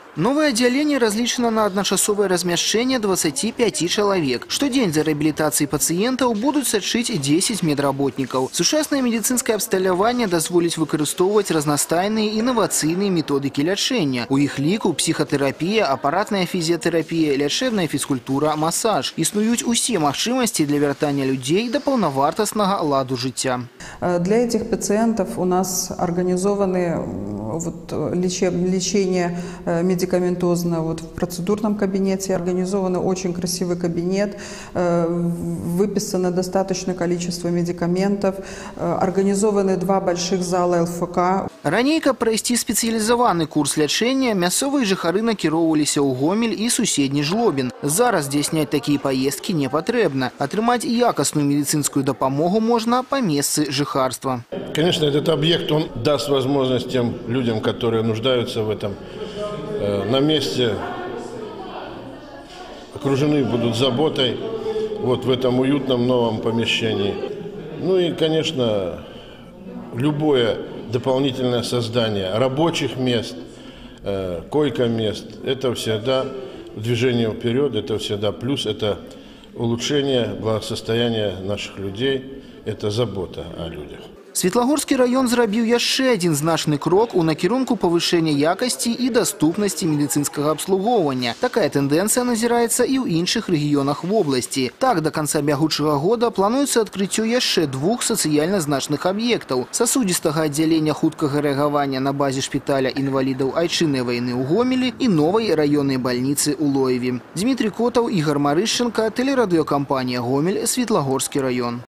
Новое отделение различено на одночасовое размещение 25 человек. Штодень за реабилитацией пациентов будут садшить 10 медработников. Сучасное медицинское обсталяванне дозволить выкористовывать разностайные инновационные методики лечения. У их лику психотерапия, аппаратная физиотерапия, лечебная физкультура, массаж. Існують усі можливості для вертания людей до полновартостного ладу життя. Для этих пациентов у нас организованы лечение медикаментозно в процедурном кабинете. Организован очень красивый кабинет, выписано достаточное количество медикаментов, организованы 2 больших зала ЛФК. Ранее, каб пройти специализованный курс лечения, мясовые жыхары накіроўваліся ў Гомель и суседний Жлобин. Зараз здійсняць такие поездки не потребно. Атрымаць якасную медицинскую допомогу можно по месцы жыхарства. Конечно, этот объект он даст возможность тем людям, которые нуждаются в этом, на месте окружены будут заботой в этом уютном новом помещении. Ну и, конечно, любое дополнительное создание рабочих мест, койко-мест – это всегда движение вперед, это всегда плюс, это улучшение благосостояния наших людей, это забота о людях. Светлагорский район зрабіў яшчэ один значный крок у накірунку повышения якости и доступности медицинского обслуговывания. Такая тенденция назирается и в іншых регионах в области. Так, до конца бягучего года плануется открытие яшчэ 2 социально значных объектов: сосудистого отделения хуткага реагирования на базе шпиталя инвалидов Айчинной войны у Гомеле и новой районной больницы у Лоеве. Дмитрий Котов, Игорь Марыщенко, телерадиокомпания «Гомель», Светлагорский район.